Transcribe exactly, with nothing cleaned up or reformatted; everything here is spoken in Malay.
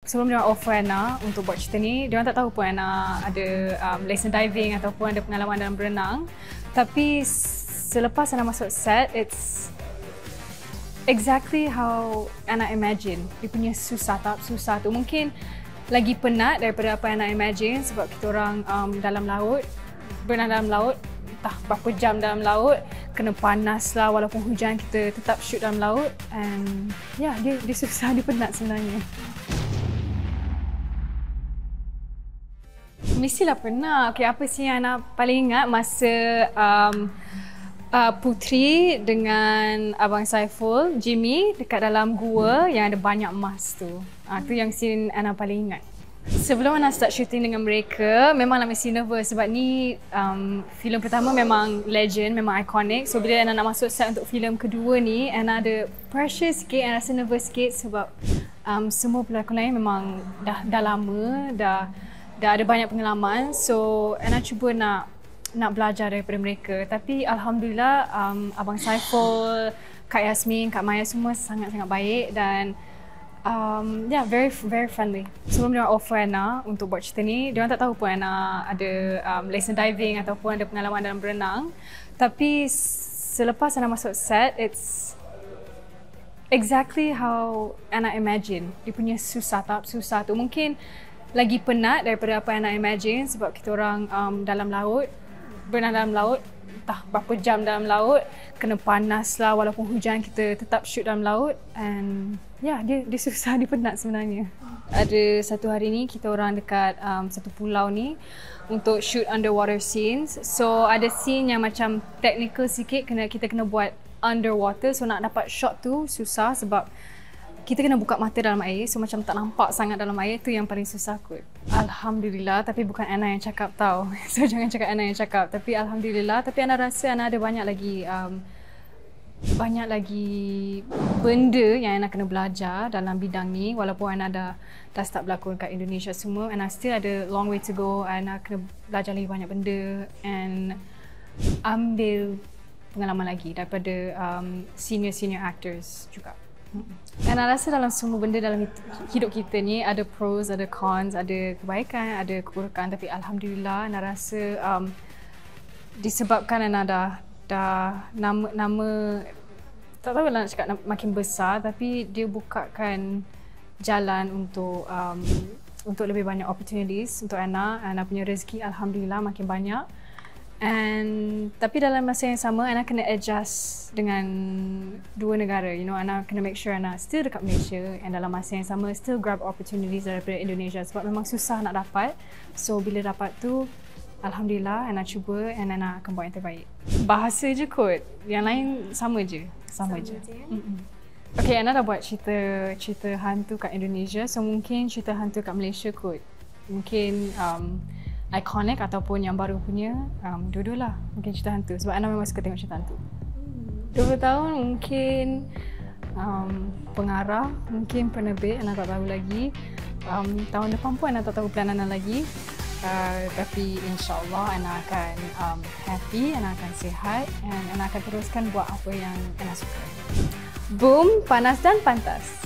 sebelum dia offer Anna untuk buat cerita ni, dia tak tahu pun Anna ada um, lesson diving ataupun ada pengalaman dalam berenang. Tapi selepas Anna masuk set, it's exactly how Anna imagine. Dia punya susah, tahap susah tu mungkin lagi penat daripada apa Anna imagine sebab kita orang um, dalam laut, berenang dalam laut, entah berapa jam dalam laut, kena panas lah walaupun hujan, kita tetap shoot dalam laut. And yeah, dia, dia susah, dia penat sebenarnya. Mestilah pernah. Okay, apa sih yang Ana paling ingat masa um, uh, Putri dengan Abang Saiful, Jimmy dekat dalam gua yang ada banyak emas tu. Uh, tu yang scene Ana paling ingat. Sebelum Ana start shooting dengan mereka, memanglah mesti nervous sebab ni um, filem pertama memang legend, memang iconic. So bila Ana nak masuk set untuk filem kedua ni, Ana ada pressure sikit, Ana rasa nervous sikit sebab um, semua pelakon lain memang dah, dah lama, dah dah ada banyak pengalaman. So Ana cuba nak nak belajar daripada mereka. Tapi alhamdulillah um, Abang Saiful, Kak Yasmin, Kak Maya semua sangat-sangat baik dan um, yeah, very very friendly. Sebelum dia offer Ana untuk buat cerita ni, dia tak tahu pun Ana ada um, lesson diving ataupun ada pengalaman dalam berenang. Tapi selepas Ana masuk set, it's exactly how Ana imagine. Dia punya susah, tahap susah tu mungkin lagi penat daripada apa yang nak imagine sebab kita orang um, dalam laut, berenang dalam laut, entah berapa jam dalam laut, kena panas lah walaupun hujan, kita tetap shoot dalam laut. And yeah, dia, dia susah, dia penat sebenarnya. Ada satu hari ni kita orang dekat um, satu pulau ni untuk shoot underwater scenes. So ada scene yang macam technical sikit, kena kita kena buat underwater. So nak dapat shot tu susah sebab kita kena buka mata dalam air, so macam tak nampak sangat dalam air, tu yang paling susah kot. Alhamdulillah, tapi bukan Ana yang cakap tau. So jangan cakap Ana yang cakap. Tapi Alhamdulillah, tapi Ana rasa Ana ada banyak lagi um, banyak lagi benda yang Ana kena belajar dalam bidang ni. Walaupun Ana dah, dah start berlakon kat Indonesia semua, Ana still ada long way to go. Ana kena belajar lagi banyak benda and ambil pengalaman lagi daripada um, senior-senior actors juga. Dan Ana rasa dalam semua benda dalam hidup kita ni ada pros, ada cons, ada kebaikan, ada keburukan. Tapi Alhamdulillah, Ana rasa um, disebabkan Ana dah, dah nama, nama tak tahu lah nak cakap makin besar, tapi dia bukakan jalan untuk um, untuk lebih banyak opportunities untuk Ana. Ana punya rezeki Alhamdulillah makin banyak. And tapi dalam masa yang sama, Ana kena adjust dengan dua negara. You know, Ana kena make sure Ana still dekat Malaysia and dalam masa yang sama still grab opportunities daripada Indonesia sebab memang susah nak dapat. So bila dapat tu, Alhamdulillah Ana cuba and Ana akan buat yang terbaik. Bahasa je kot, yang lain sama je, sama, sama je. je. Mm-mm. Okay, Ana dah buat cerita cerita hantu kat Indonesia, so mungkin cerita hantu kat Malaysia kot. Mungkin um, iconic ataupun yang baru punya, um, dua-dua lah. Mungkin cerita hantu sebab Ana memang suka tengok cerita hantu. dua puluh tahun mungkin um, pengarah, mungkin penerbit, Ana tak tahu lagi. Um, tahun depan pun Ana tak tahu plan Ana lagi. Uh, tapi insyaAllah Ana akan um, happy, Ana akan sihat and Ana akan teruskan buat apa yang Ana suka. Boom, panas dan pantas.